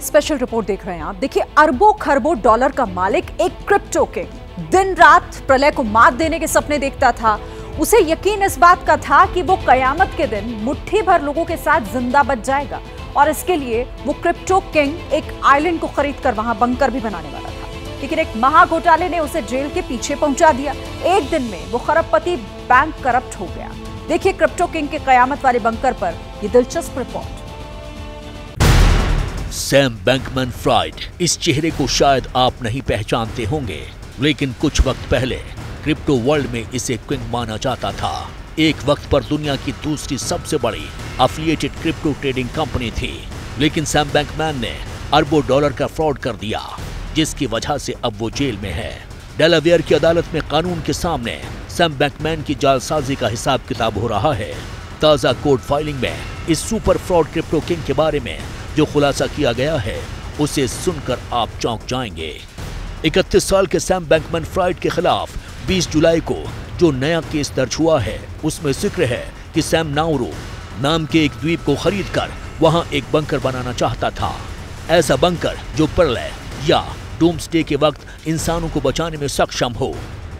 Special report देख रहे हैं आप। देखिए, अरबों खरबों डॉलर का मालिक एक क्रिप्टो किंग दिन रात प्रलय को मात देने के सपने देखता था। उसे यकीन इस बात का था कि वो कयामत के दिन मुट्ठी भर लोगों के साथ जिंदा बच जाएगा और इसके लिए वो क्रिप्टो किंग एक आइलैंड को खरीदकर वहां बंकर भी बनाने वाला था। लेकिन एक महाघोटाले ने उसे जेल के पीछे पहुंचा दिया। एक दिन में वो खरबपति बैंक करप्ट हो गया। देखिए क्रिप्टो किंग के कयामत वाले बंकर पर ये दिलचस्प रिपोर्ट। सैम बैंकमैन-फ्राइड, इस चेहरे को शायद आप नहीं पहचानते होंगे, लेकिन कुछ वक्त पहले क्रिप्टो वर्ल्ड में इसे किंग माना जाता था। एक वक्त पर दुनिया की दूसरी सबसे बड़ी एफिलिएटेड क्रिप्टो ट्रेडिंग कंपनी थी, लेकिन सैम बैंकमैन ने अरबों डॉलर का फ्रॉड कर दिया, जिसकी वजह से अब वो जेल में है। डेलावेयर की अदालत में कानून के सामने सैम बैंकमैन की जालसाजी का हिसाब किताब हो रहा है। ताजा कोर्ट फाइलिंग में इस सुपर फ्रॉड क्रिप्टो किंग के बारे में जो खुलासा किया गया है, उसे सुनकर आप चौंक जाएंगे। 31 साल के सैम बैंकमैन-फ्राइड के खिलाफ 20 जुलाई को जो नया केस दर्ज हुआ है, उसमें जिक्र है कि सैम नाउरू नाम के एक द्वीप को खरीदकर वहां एक बंकर बनाना चाहता था। ऐसा बंकर जो प्रलय या डूम्सडे के वक्त इंसानों को बचाने में सक्षम हो।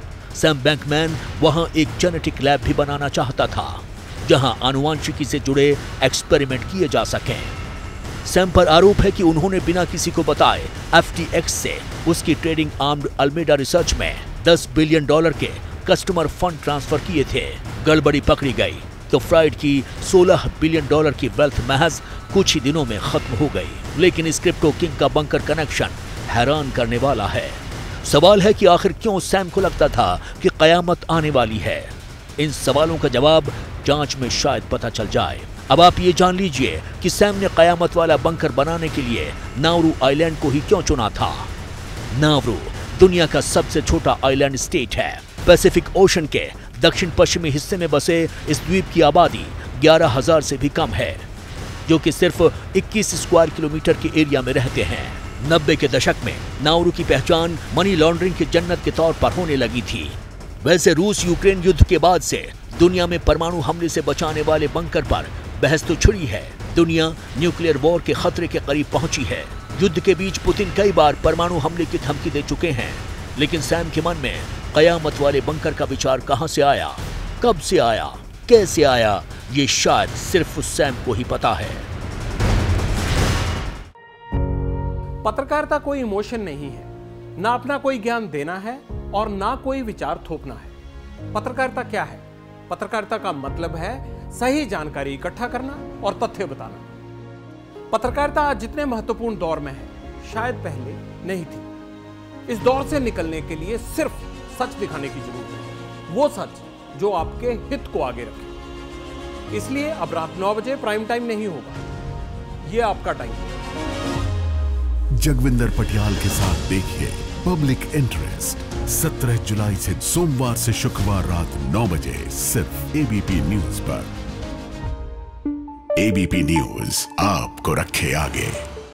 सैम बैंकमैन वहां एक जेनेटिक लैब भी बनाना चाहता था, जहां आनुवांशिकी से जुड़े एक्सपेरिमेंट किए जा सकें। सैम पर आरोप है कि उन्होंने बिना किसी को बताए FTX से उसकी ट्रेडिंग आर्म्ड अल्मेडा रिसर्च में $10 बिलियन के कस्टमर फंड ट्रांसफर किए थे। गड़बड़ी पकड़ी गई तो फ्राइड की $16 बिलियन की वेल्थ महज कुछ ही दिनों में खत्म हो गई। लेकिन इस क्रिप्टो किंग का बंकर कनेक्शन हैरान करने वाला है। सवाल है कि आखिर क्यों सैम को लगता था कि कयामत आने वाली है। इन सवालों का जवाब जांच में शायद पता चल जाए। अब आप ये जान लीजिए कि सैम ने कयामत वाला बंकर बनाने के लिए नाउरू आइलैंड को ही क्यों चुना था। नाउरू दुनिया का सबसे छोटा आइलैंड स्टेट है। पैसिफिक ओशन के दक्षिण पश्चिमी हिस्से में बसे इस द्वीप की आबादी 11,000 से भी कम है, जो कि सिर्फ 21 स्क्वायर किलोमीटर के एरिया में रहते हैं। 90 के दशक में नाउरू की पहचान मनी लॉन्ड्रिंग की जन्नत के तौर पर होने लगी थी। वैसे रूस यूक्रेन युद्ध के बाद से दुनिया में परमाणु हमले से बचाने वाले बंकर पर बहस तो छिड़ी है। दुनिया न्यूक्लियर वॉर के खतरे के करीब पहुंची है। युद्ध के बीच पुतिन कई बार परमाणु हमले की धमकी दे चुके हैं, लेकिन सैम के मन में कयामत वाले बंकर का विचार कहां से आया, कब से आया, कैसे आया, ये शायद सिर्फ सैम को ही पता है। पत्रकारिता कोई इमोशन नहीं है, ना अपना कोई ज्ञान देना है और ना कोई विचार थोपना है। पत्रकारिता क्या है? पत्रकारिता का मतलब है सही जानकारी इकट्ठा करना और तथ्य बताना। पत्रकारिता आज जितने महत्वपूर्ण दौर में है, शायद पहले नहीं थी। इस दौर से निकलने के लिए सिर्फ सच दिखाने की जरूरत है, वो सच जो आपके हित को आगे रखे। इसलिए अब रात 9 बजे प्राइम टाइम नहीं होगा, ये आपका टाइम है। जगविंदर पटियाल के साथ देखिए पब्लिक इंटरेस्ट 17 जुलाई से सोमवार से शुक्रवार रात 9 बजे सिर्फ ABP न्यूज पर। ABP न्यूज आपको रखे आगे।